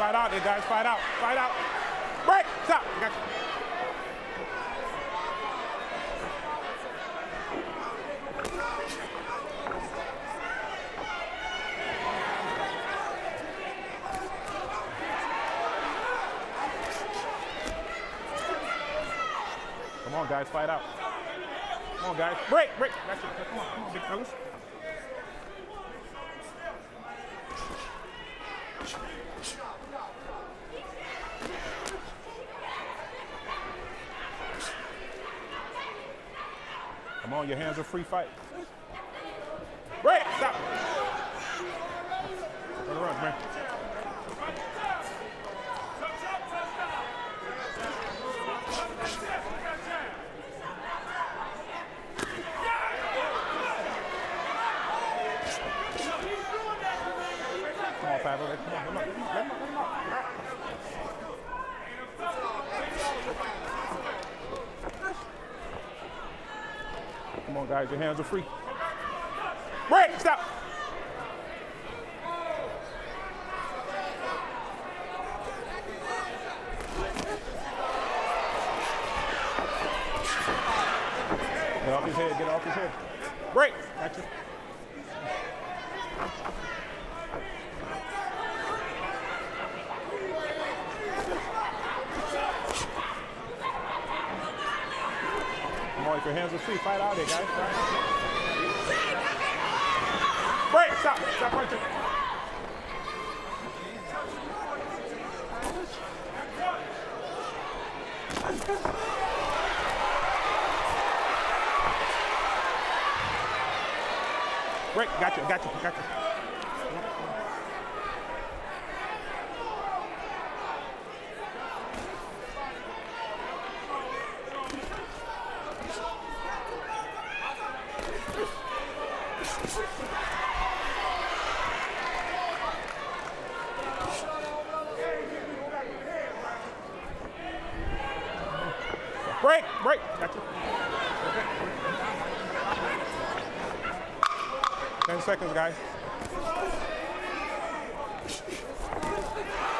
Fight out there, guys. Fight out. Fight out. Break. Stop. Got you. Come on, guys. Fight out. Come on, guys. Break. Break. That's it. Come on, big fellas. Come on, your hands are free. Fight. Break. Stop. Turn around, man. Come on, Pablo. Come on. Let him up. Come on, guys. Your hands are free. Break. Stop. Get off his head. Get off his head. Break. Gotcha. Come on, if your hands are free, fight out there, guys. Break. Stop. Stop right there. Break. Gotcha. Gotcha. Gotcha. Break, break. Gotcha. 10 seconds, guys.